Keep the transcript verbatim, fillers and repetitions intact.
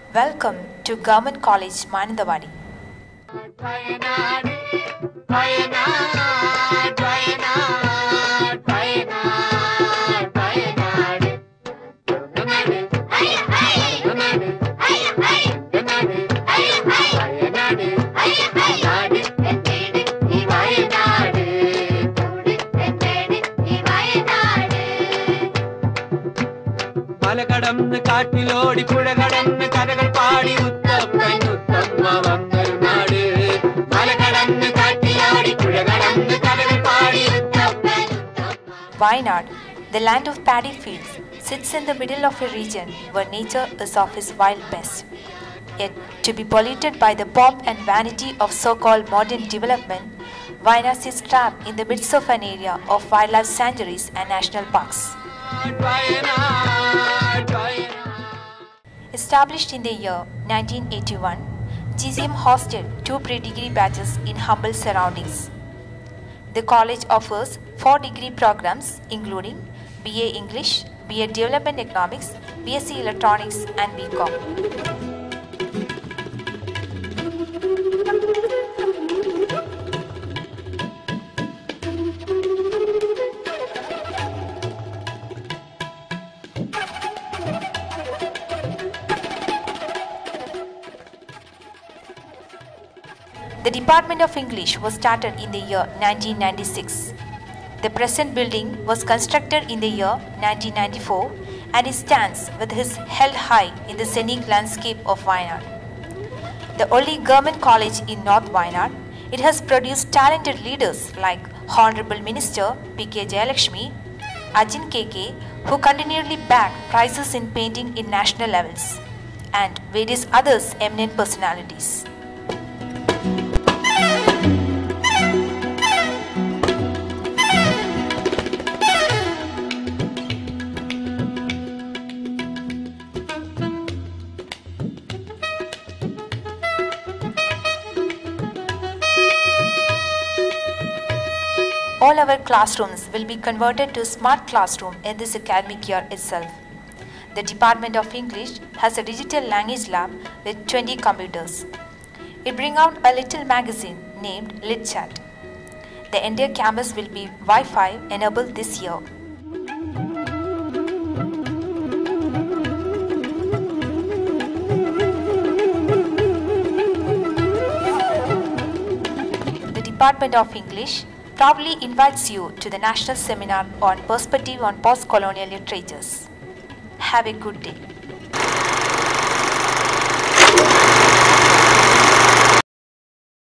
Welcome to Government College Manandawadi. മലകടന്ന് കാട്ടിലോടി പുഴകടന്ന് കരകൾ പാടി ഉത്തമൻ ഉത്തമ വന്നൊരുനാട് മലകടന്ന് കാട്ടിലോടി പുഴകടന്ന് കരകൾ പാടി ഉത്തമൻ Wayanad, the land of paddy fields, sits in the middle of a region where nature is of its wild best. Yet, to be polluted by the pomp and vanity of so-called modern development, Wayanad sits trapped in the midst of an area of wildlife sanctuaries and national parks. Established in the year nineteen eighty-one, G C M hosted two pre-degree batches in humble surroundings. The college offers four degree programs including B A English, B A Development Economics, B S c Electronics and B Com. The Department of English was started in the year nineteen ninety-six. The present building was constructed in the year nineteen ninety-four and it stands with its held high in the scenic landscape of Wayanad. The only government college in North Wayanad, it has produced talented leaders like Honorable Minister P K Jayalakshmi, Ajin K K, who continually bag prizes in painting in national levels, and various others eminent personalities. All our classrooms will be converted to smart classroom in this academic year itself. The Department of English has a digital language lab with twenty computers. It brings out a little magazine named LitChat. The entire campus will be Wi-Fi enabled this year. The Department of English proudly invites you to the National Seminar on Perspective on Post-Colonial Literatures. Have a good day.